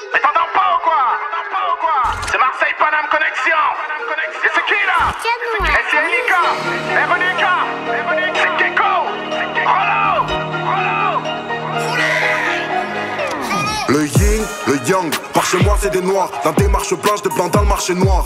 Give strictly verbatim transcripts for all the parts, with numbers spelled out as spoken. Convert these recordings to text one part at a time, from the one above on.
Mais t'entends pas ou quoi? C'est Marseille Paname Connexion. Et c'est qui là? Et c'est Enika, Eronika, c'est Gecko, Rollo, Rollo. Le yin, le yang, par chez moi c'est des noirs. La démarche blanche de blanc dans le marché noir.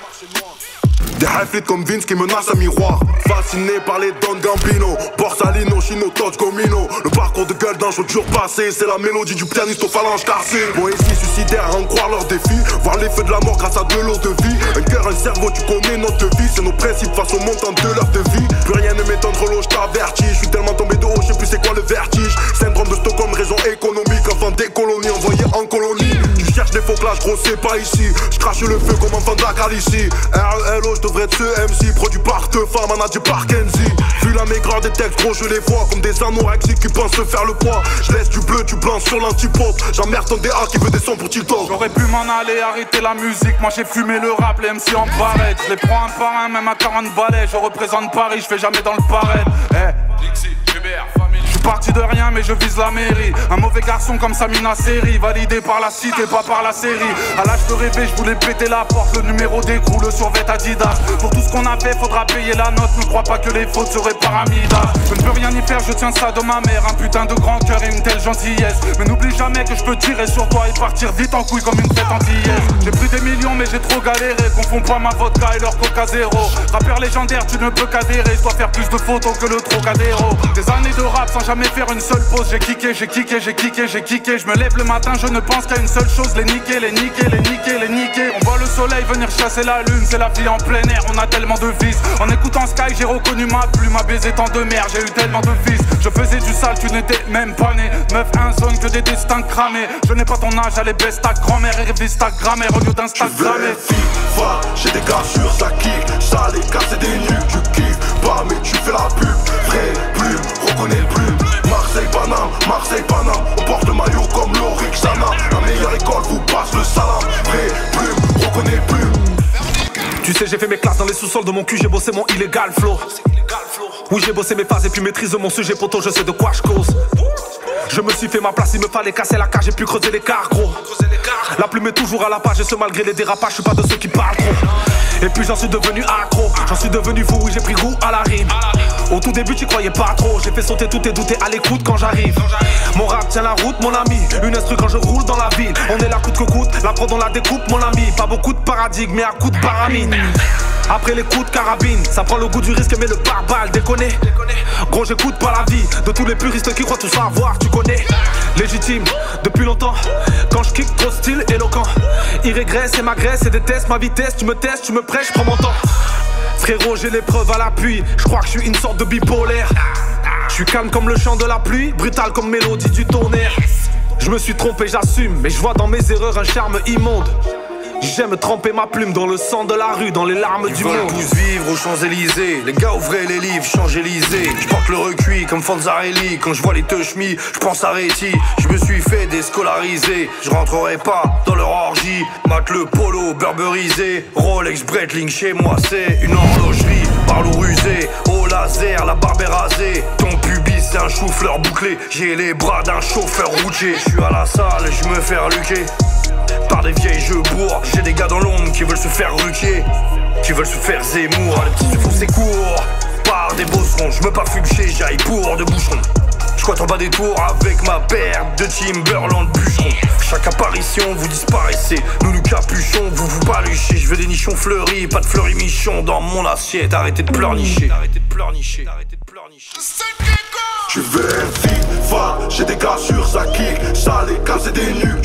Des high comme Vince qui menacent un miroir. Fasciné par les Don Gambino, Borsalino, Chino, Touch, Gomino. Le parcours de gueule d'un jour dur passé, c'est la mélodie du pianiste aux phalanges cassées. Poésie suicidaire à en croire leurs défis. Voir les feux de la mort grâce à de l'eau de vie. Un cœur, un cerveau, tu connais notre vie. C'est nos principes face au montant de leur de vie. Plus rien ne m'étonne, Rollo, je t'avertis. Je suis tellement tombé de haut, je sais plus c'est quoi le vertige. Syndrome de Stockholm, raison économique. Enfant des colonies, envoyé en colonie. Tu cherches des faux clashs, gros c'est pas ici. Je crache le feu comme enfant de la Galicie. R E L O, je devrais être ce M C. Produit par Tefa, manager par Kenzie. Vu la maigreur des textes, gros je les vois comme des anorexiques qui pensent se faire le poids. Je laisse du bleu, du blanc sur l'antipode. J'emmerde ton D A qui veut des sons pour TikTok. J'aurais pu m'en aller, arrêter la musique. Moi j'ai fumé le rap, les M C en barrette. Je les prends un par un, même à quarante balais. Je représente Paris, je fais jamais dans le pareil. Eh, Dixie, Hubert, famille. Je suis parti de rien mais je vise la mairie. Un mauvais garçon comme Samina Seri, validé par la cité, pas par la série. À l'âge de rêver, je voulais péter la porte. Le numéro d'écrou, le survêt Adidas. Pour tout ce qu'on a fait, faudra payer la note. Ne crois pas que les fautes seraient paramidas. Je ne peux rien y faire, je tiens ça de ma mère. Un putain de grand cœur et une telle gentillesse. Mais n'oublie jamais que je peux tirer sur toi et partir vite en couille comme une fête antillaise. J'ai pris des millions mais j'ai trop galéré. Confonds pas ma vodka et leur coca zéro. Rappeur légendaire, tu ne peux qu'adhérer. Je dois faire plus de photos que le Trocadéro. Des années de rap sans jamais faire une seule pause. J'ai kické, j'ai kické, j'ai kické, j'ai kické. Je me lève le matin, je ne pense qu'à une seule chose. Les niquer, les niquer, les niquer, les niquer. On voit le soleil venir chasser la lune. C'est la vie en plein air, on a tellement de vices. En écoutant Sky, j'ai reconnu ma plume. À baiser tant de merde, j'ai eu tellement de fils. Je faisais du sale, tu n'étais même pas né. Meuf, un zone que des destins cramés. Je n'ai pas ton âge, allez baisse ta grand-mère et révise ta grammaire au lieu d'Instagrammer. FIFA, j'ai des gars sur sa kick. Ça les casse et des nuques, tu kiffes pas mais tu fais la pub. Vrai plume, reconnais le plume. Marseille Paname, Marseille Paname. On porte le maillot comme l'Orixana. La meilleure école vous passe le salam. Vrai plume, reconnais le plume. Tu sais j'ai fait mes classes dans les sous-sols de mon cul. J'ai bossé mon illégal flow. Oui j'ai bossé mes phases et puis maîtrise mon sujet poto. Je sais de quoi je cause. Je me suis fait ma place, il me fallait casser la cage. J'ai pu creuser l'écart gros. La plume est toujours à la page et ce malgré les dérapages. Je suis pas de ceux qui parlent trop. Et puis j'en suis devenu accro. J'en suis devenu fou, oui j'ai pris goût à la rime. Au tout début tu croyais pas trop. J'ai fait sauter tout et douter à l'écoute quand j'arrive. Mon rap tient la route mon ami. Une instru quand je roule dans la ville. On est là coûte que coûte, la prod on la découpe mon ami. Pas beaucoup de paradigmes mais à coup de paramine. Après les coups de carabine, ça prend le goût du risque mais le pare-balles déconne. Gros j'écoute pas la vie de tous les puristes qui croient tout savoir, tu connais. Légitime depuis longtemps. Quand je kick, gros style éloquent. Il régresse et m'agresse et déteste ma vitesse. Tu me testes, tu me prêches, je prends mon temps. Frérot j'ai les preuves à l'appui. Je crois que je suis une sorte de bipolaire. Je suis calme comme le chant de la pluie, brutal comme mélodie du tonnerre. Je me suis trompé, j'assume, mais je vois dans mes erreurs un charme immonde. J'aime tremper ma plume dans le sang de la rue, dans les larmes Ils du veulent monde. tous vivre aux Champs-Élysées. Les gars ouvraient les livres, Champs-Élysées. Je porte le recuit comme Fanzarelli. Quand je vois les teuchmis, je pense à Réti. Je me suis fait déscolariser. Je rentrerai pas dans leur orgie. Mate le polo, burberisé. Rolex, Breitling, chez moi c'est une horlogerie. Parle rusé, au laser, la barbe est rasée. Ton pubis c'est un chou-fleur bouclé. J'ai les bras d'un chauffeur routier. Je suis à la salle, je me fais reluquer par des vieilles jeux bourgs. J'ai des gars dans l'ombre qui veulent se faire ruquier, qui veulent se faire Zemmour. Les petits se font c'est court par des bosserons. Je me pas fumer, j'aille pour de boucherons. J'coite en bas des tours avec ma paire de Timberland bûcheron. Chaque apparition vous disparaissez, nous nous capuchons, vous vous paluchez. Je veux des nichons fleuris, pas de fleuris michons dans mon assiette. Arrêtez de pleurnicher, arrêtez de pleurnicher, arrêtez de pleurnicher. Tu veux FIFA, j'ai des gars sur sa kick. Ça les casse et des nuques,